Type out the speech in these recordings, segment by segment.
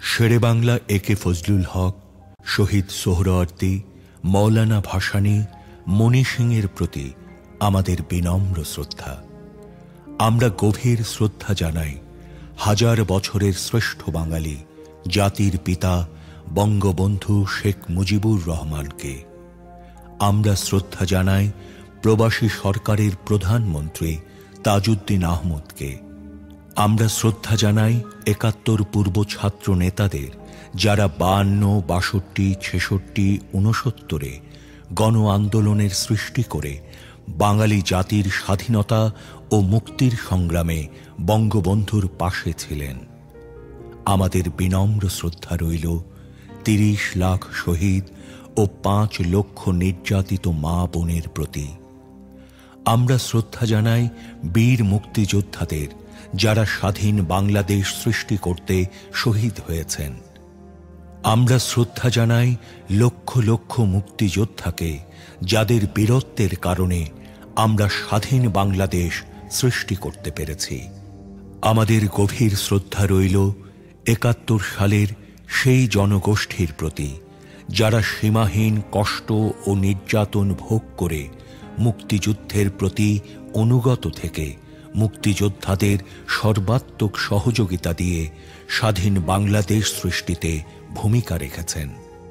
শেরে বাংলা একে ফজলুল হক, শহীদ সোহরাওয়ার্দী, মৌলানা ভাসানী, মণি সিংয়ের প্রতি আমাদের বিনম্র শ্রদ্ধা। আমরা গভীর শ্রদ্ধা জানাই হাজার বছরের শ্রেষ্ঠ বাঙালি জাতির পিতা বঙ্গবন্ধু শেখ মুজিবুর রহমানকে। আমরা শ্রদ্ধা জানাই প্রবাসী সরকারের প্রধানমন্ত্রী তাজউদ্দিন আহমদকে। আমরা শ্রদ্ধা জানাই ৭১ পূর্ব ছাত্র নেতাদের, যারা ৫২, ৬২, ৬৬, ৬৯-এ গণ আন্দোলনের সৃষ্টি করে বাঙালি জাতির স্বাধীনতা ও মুক্তির সংগ্রামে বঙ্গবন্ধুর পাশে ছিলেন। আমাদের বিনম্র শ্রদ্ধা রইল ৩০ লাখ শহীদ ও ৫ লক্ষ নির্যাতিত মা বোনের প্রতি। আমরা শ্রদ্ধা জানাই বীর মুক্তিযোদ্ধাদের, যারা স্বাধীন বাংলাদেশ সৃষ্টি করতে শহীদ হয়েছেন। আমরা শ্রদ্ধা জানাই লক্ষ লক্ষ মুক্তিযোদ্ধাকে, যাদের বীরত্বের কারণে আমরা স্বাধীন বাংলাদেশ সৃষ্টি করতে পেরেছি। আমাদের গভীর শ্রদ্ধা রইল ৭১ সালের সেই জনগোষ্ঠীর প্রতি, যারা সীমাহীন কষ্ট ও নির্যাতন ভোগ করে মুক্তিযুদ্ধের প্রতি অনুগত থেকে মুক্তিযোদ্ধাদের সর্বাত্মক সহযোগিতা দিয়ে স্বাধীন বাংলাদেশ সৃষ্টিতে ভূমিকা রেখেছেন।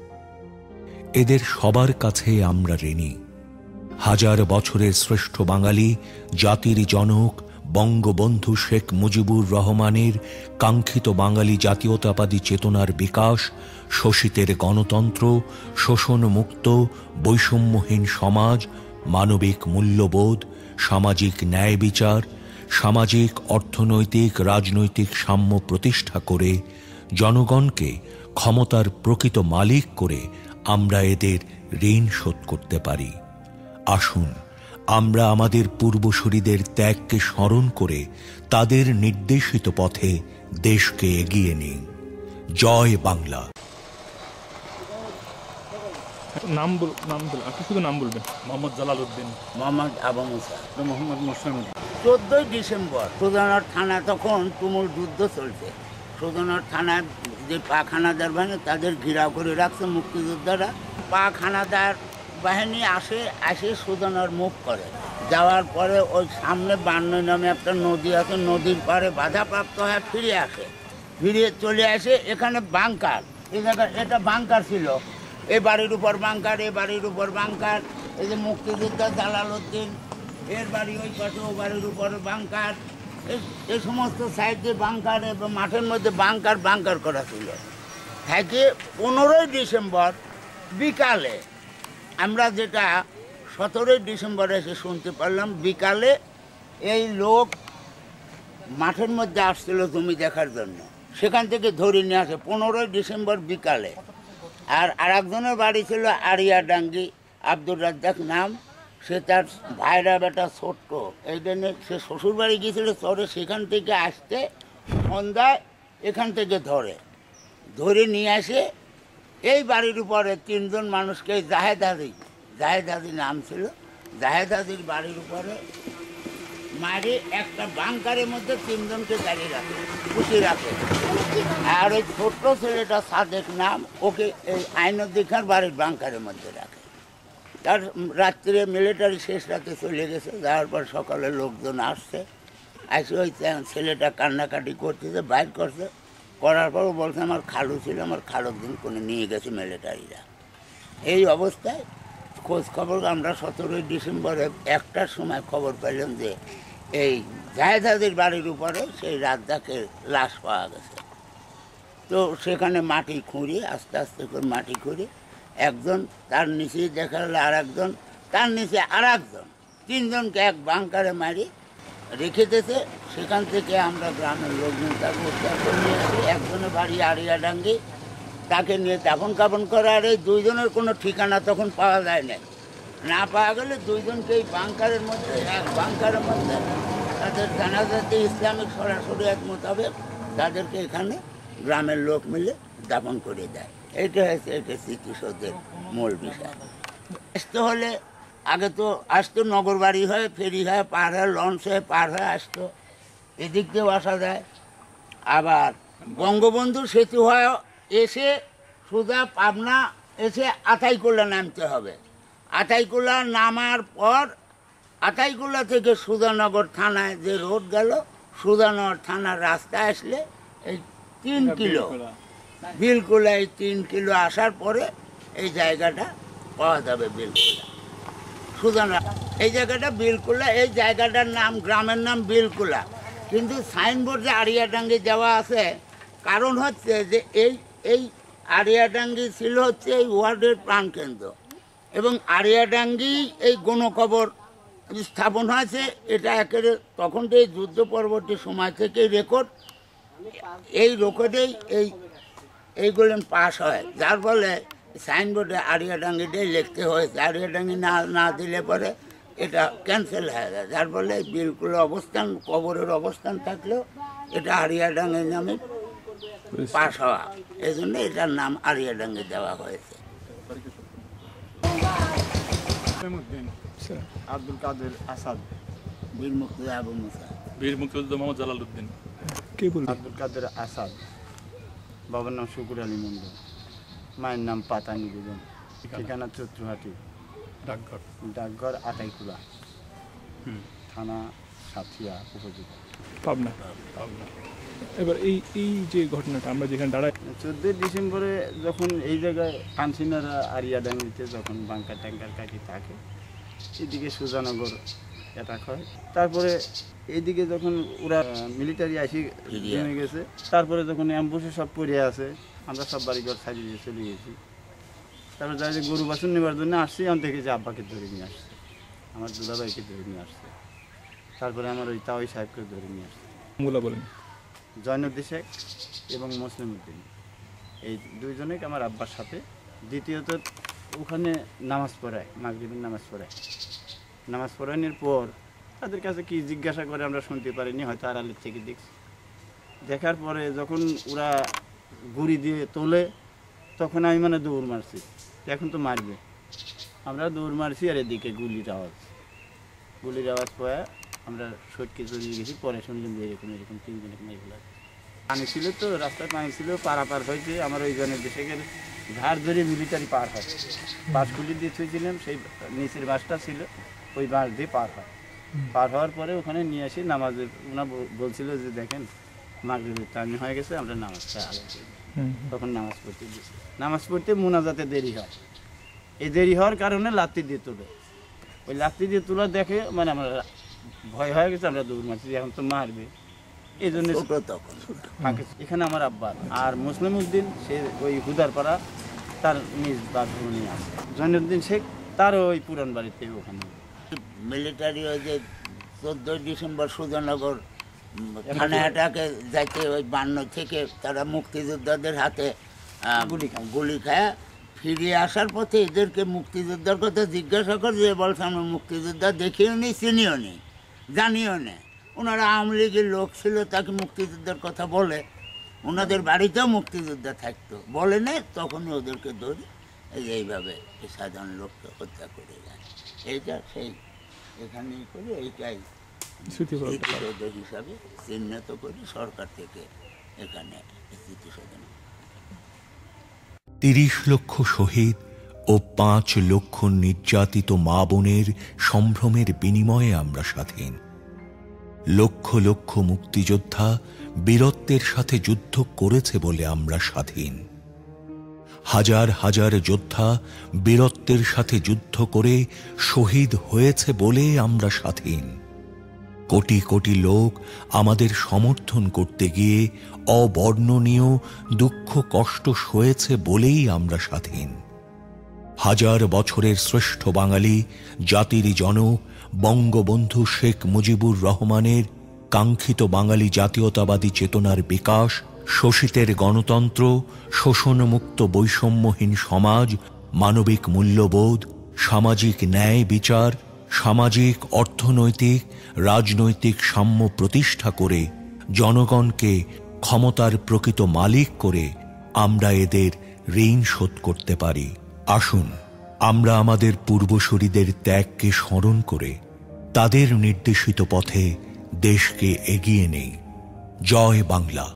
এদের সবার কাছে আমরা ঋণী। হাজার বছরের শ্রেষ্ঠ বাঙালি জাতির জনক বঙ্গবন্ধু শেখ মুজিবুর রহমানের কাঙ্ক্ষিত বাঙালি জাতীয়তাবাদী চেতনার বিকাশ, শোষিতের গণতন্ত্র, শোষণমুক্ত বৈষম্যহীন সমাজ, মানবিক মূল্যবোধ, সামাজিক ন্যায় বিচার, সামাজিক অর্থনৈতিক রাজনৈতিক সাম্য প্রতিষ্ঠা করে জনগণকে ক্ষমতার প্রকৃত মালিক করে আমরা এদের ঋণ শোধ করতে পারি। আসুন আমরা আমাদের পূর্বসূরীদের ত্যাগকে স্মরণ করে তাদের নির্দেশিত পথে দেশকে এগিয়ে নিই। জয় বাংলা। আপনি শুধু নাম বলবেন। মোহাম্মদ জালালউদ্দিন, মোহাম্মদ আবু মুসা, মোহাম্মদ মোসলেম। 14 ডিসেম্বর সুধানর থানা তখন তুমুল যুদ্ধ চলছে। সুধানর থানায় যে পাক হানাদার বাহিনী, তাদের ঘেরাও করে রাখছে মুক্তিযোদ্ধারা। পাক হানাদার বাহিনী আসে সুধানর মুখ করে। যাওয়ার পরে ওই সামনে ৫২ নামে একটা নদী আছে, নদীর পাড়ে বাধাপ্রাপ্ত হয়ে ফিরে চলে আসে এখানে বাংকার। এই জায়গায় এটা বাংকার ছিল, এ বাড়ির উপর বাংকার, এ বাড়ির উপর বাংকার। এই যে মুক্তিযোদ্ধা জালালউদ্দিন, এর বাড়ি ওই পাশে, ও বাড়ির উপরে বাংকার। এই সমস্ত সাইডে বাংকার এবং মাঠের মধ্যে বাংকার করা ছিল। থেকে 15 ডিসেম্বর বিকালে, আমরা যেটা 17 ডিসেম্বরে এসে শুনতে পারলাম, বিকালে এই লোক মাঠের মধ্যে আসছিল জমি দেখার জন্য, সেখান থেকে ধরে নিয়ে আসে 15 ডিসেম্বর বিকালে। আর আরেকজনের বাড়ি ছিল আরিয়াডাঙ্গি, আব্দুর রাজ্জাক নাম। সে তার ভাইরা বেটা ছোট্ট, এই জন্য সে শ্বশুর বাড়ি গিয়েছিল চরে, সেখান থেকে আসতে সন্ধ্যায় এখান থেকে ধরে নিয়ে আসে এই বাড়ির উপরে 3 জন মানুষকে, জাহেদ হাজি নাম ছিল, জাহেদ হাজির বাড়ির উপরে মারে একটা বাংকারের মধ্যে 3 জনকে দাঁড়িয়ে রাখে, পুষে রাখে। আর ওই ছোট্ট ছেলেটা সাদেক নাম, ওকে এই আইনউদ্দিখার বাড়ির বাংকারের মধ্যে রাখে। তার রাত্রে মিলিটারি শেষ রাতে চলে গেছে। যাওয়ার পর সকালে লোকজন আসছে, আসে ওই ছেলেটা কান্নাকাটি করতেছে, বাইর করার পরও বলছে আমার খালু ছিল, আমার খালুর দিন কোনো নিয়ে গেছে মিলিটারিরা। এই অবস্থায় খোঁজ খবর আমরা 17 ডিসেম্বরে 1টার সময় খবর পেলাম যে এই জাহেদ হাজির বাড়ির উপরে সেই রাজ্জাকের লাশ পাওয়া গেছে। তো সেখানে মাটি খুঁড়িয়ে আস্তে আস্তে করে মাটি খুঁড়িয়ে একজন, তার নিচে দেখা গেল আর একজন, তার নিচে আর একজন, 3 জনকে এক বাংকারে মারি রেখে দিয়েছে। সেখান থেকে আমরা গ্রামের লোকজন তাকে উদ্ধার করে নিয়ে আসি। একজনের বাড়ি আরিয়াডাঙ্গি, তাকে নিয়ে দাফন কাফন করা। আর এই 2 জনের কোনো ঠিকানা তখন পাওয়া যায় না পাওয়া গেলে 2 জনকে এই বাংকারের মধ্যে, এক বাংকারের মধ্যে তাদের জানাজাতে ইসলামিক শরিয়ত মোতাবেক তাদেরকে এখানে গ্রামের লোক মিলে দাফন করে দেয়। এটা হচ্ছে এটা স্মৃতিসৌধের মূল বিষয়। আসতে হলে আগে তো আসতো নগর বাড়ি হয়ে, ফেরি হয়ে পার হয়ে, লঞ্চ হয়ে পার হয়ে আসতো, এদিক দিয়েও আসা যায়। আবার বঙ্গবন্ধু সেতু হয় এসে সোজা পাবনা এসে আতাইকুলা নামতে হবে। আতাইকুলা নামার পর আতাইকুলা থেকে সুধানগর থানায় যে রোড গেল, সুধানগর থানার রাস্তা আসলে এই 3 কিলো বিলকুলা, এই 3 কিলো আসার পরে এই জায়গাটা পাওয়া যাবে বিলকুলা সুধানগর। এই জায়গাটা বিলকুলা, এই জায়গাটার নাম, গ্রামের নাম বিলকুলা, কিন্তু সাইনবোর্ডে আড়িয়াডাঙ্গি দেওয়া আছে। কারণ হচ্ছে যে এই আড়িয়াডাঙ্গি ছিল হচ্ছে এই ওয়ার্ডের প্রাণকেন্দ্র, এবং আড়িয়াডাঙ্গি এই গণকবর স্থাপন হয়েছে। এটা একেবারে তখন তো এই যুদ্ধ পরবর্তী সময় থেকে রেকর্ড, এই রেকর্ডেই এইগুলো পাস হয়, যার ফলে সাইনবোর্ডে আড়িয়াডাঙ্গিটাই লিখতে হয়েছে। আড়িয়াডাঙ্গি না দিলে পরে এটা ক্যান্সেল হয়ে যায়, যার ফলে বিলকুল অবস্থান, কবরের অবস্থান থাকলেও এটা আড়িয়াডাঙ্গি নামে পাস হওয়া, এই জন্য এটার নাম আড়িয়াডাঙ্গি দেওয়া হয়েছে। আব্দুল কাদের আসাদ, বীর মুক্তিযোদ্ধা আবু মুসা, বীর মুক্তিযোদ্ধা মোহাম্মদ জালালউদ্দিন। আব্দুল কাদের আসাদ, বাবার নাম শুকুর আলী মন্ডল, মায়ের নাম পাতানি বেগম, ঠিকানা চত্রুহাটি, ডাকঘর আতাইকুলা, থানা সাথিয়া উপজেলা, পাবনা। এবার এই যে ঘটনাটা আমরা যেখানে দাঁড়াই, 14 ডিসেম্বরে যখন এই জায়গায় কানসিনারা আরিয়াডাঙ্গিতে যখন বাংকার ট্যাঙ্কার কাটি থাকে, এদিকে সুজানগর অ্যাটাক হয়। তারপরে এইদিকে যখন ওরা মিলিটারি আসি জমে গেছে, তারপরে যখন অ্যাম্বুসে সব পড়ে আছে, আমরা সব বাড়িঘর সাজিয়ে চলে গেছি। তারপরে যাই যে গরু বাছুর নেবার জন্য আসছি, আমি দেখেছি আব্বাকে ধরে নিয়ে আসছে, আমার দুলাভাইকে ধরে নিয়ে আসছে, তারপরে আমার ওই তাওই সাহেবকে ধরে নিয়ে আসছে। মোলা বলেন জয়নুদ্দিন শেখ এবং মুসলিম উদ্দিন, এই দুইজনেই আমার আব্বার সাথে। দ্বিতীয়ত ওখানে নামাজ পড়ায়, মাগরিবের নামাজ পড়ায়। নামাজ পড়ানোর পর তাদের কাছে কি জিজ্ঞাসা করে আমরা শুনতে পারিনি, হয়তো আড়ালের থেকে দেখছি। দেখার পরে যখন ওরা গুড়ি দিয়ে তোলে, তখন আমি মানে দৌড় মারছি, এখন তো মারবে। আমরা দৌড় মারছি, আর এদিকে গুলির আওয়াজ পয়া আমরা সটকে জড়িয়ে গেছি। পরে শুনলাম যে এরকম 3 দিন এগুলো পানি ছিল, তো রাস্তায় পানি ছিল, পারাপার হয়েছে। আমার ওই জনের দেশে গেলে ধার ধরে মিলিটারি পার হয়, বাসগুলি দিয়ে ছুঁয়েছিলাম, সেই নিচের বাসটা ছিল, ওই বাস দিয়ে পার হয়। পার হওয়ার পরে ওখানে নিয়ে আসি নামাজে। ওনা বলছিল যে দেখেন মাগরিবের টাইম হয়ে গেছে, আমরা নামাজটা আগে করি। তখন নামাজ পড়তে দিয়েছি। নামাজ পড়তে মোনাজাতে দেরি হয়, এই দেরি হওয়ার কারণে লাত্তি দিয়ে তোলে। ওই লাত্তি দিয়ে তোলা দেখে মানে আমরা ভয় হয়ে গেছে, আমরা দৌড় মারছি, এখন তো মারবে, এই জন্য। এখানে আমার আব্বা আর মুসলিম উদ্দিন, সে ওই হুদারপাড়া, তার নিজ বাসভবনে আছে। জয়নুদ্দিন শেখ তার ওই পুরান বাড়িতে ওখানে। মিলিটারি ওই যে 14 ডিসেম্বর সুধানগর থানাটাকে যাইতে ওই 52 থেকে তারা মুক্তিযোদ্ধাদের হাতে গুলি খায়। ফিরে আসার পথে এদেরকে মুক্তিযোদ্ধার কথা জিজ্ঞাসা করে, যে বলছে আমরা মুক্তিযোদ্ধা দেখিও নি, চিনিও নি, জানিও না। ওনারা আওয়ামী লীগের লোক ছিল, তাকে মুক্তিযোদ্ধার কথা বলে, ওনাদের বাড়িতেও মুক্তিযোদ্ধা থাকতো, বলে নেই, তখনই ওদেরকে ধরে এইভাবে সাধারণ লোককে হত্যা করে যায়। এইটা সেই এখানেই করে, এইটাই স্মৃতিসৌধ হিসাবে চিহ্নিত করি সরকার থেকে এখানে স্মৃতিসৌধ। 30 লক্ষ শহীদ ও 5 লক্ষ নির্যাতিত মা বোনের সম্ভ্রমের বিনিময়ে আমরা স্বাধীন। লক্ষ লক্ষ মুক্তিযোদ্ধা বীরত্বের সাথে যুদ্ধ করেছে বলে আমরা স্বাধীন। হাজার হাজার যোদ্ধা বীরত্বের সাথে যুদ্ধ করে শহীদ হয়েছে বলে আমরা স্বাধীন। কোটি কোটি লোক আমাদের সমর্থন করতে গিয়ে অবর্ণনীয় দুঃখ কষ্ট সয়েছে বলেই আমরা স্বাধীন। হাজার বছরের শ্রেষ্ঠ বাঙালি জাতির জনক বঙ্গবন্ধু শেখ মুজিবুর রহমানের কাঙ্ক্ষিত বাঙালি জাতীয়তাবাদী চেতনার বিকাশ, শোষিতের গণতন্ত্র, শোষণমুক্ত বৈষম্যহীন সমাজ, মানবিক মূল্যবোধ, সামাজিক ন্যায় বিচার, সামাজিক অর্থনৈতিক রাজনৈতিক সাম্য প্রতিষ্ঠা করে জনগণকে ক্ষমতার প্রকৃত মালিক করে আমরা এদের ঋণ শোধ করতে পারি। আসুন আমরা আমাদের পূর্বসূরীদের ত্যাগকে স্মরণ করে তাদের নির্দেশিত পথে দেশকে এগিয়ে নেই। জয় বাংলা।